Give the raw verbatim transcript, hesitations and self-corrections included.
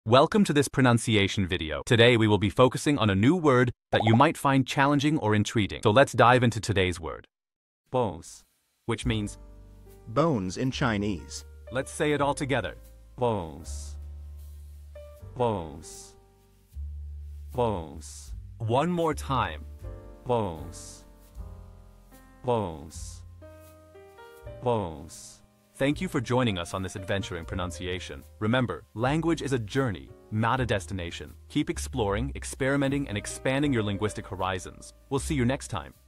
Welcome to this pronunciation video. Today we will be focusing on a new word that you might find challenging or intriguing. So let's dive into today's word. Bones, which means bones in Chinese. Let's say it all together. Bones. Bones. Bones. One more time. Bones. Bones. Bones. Thank you for joining us on this adventure in pronunciation. Remember, language is a journey, not a destination. Keep exploring, experimenting, and expanding your linguistic horizons. We'll see you next time.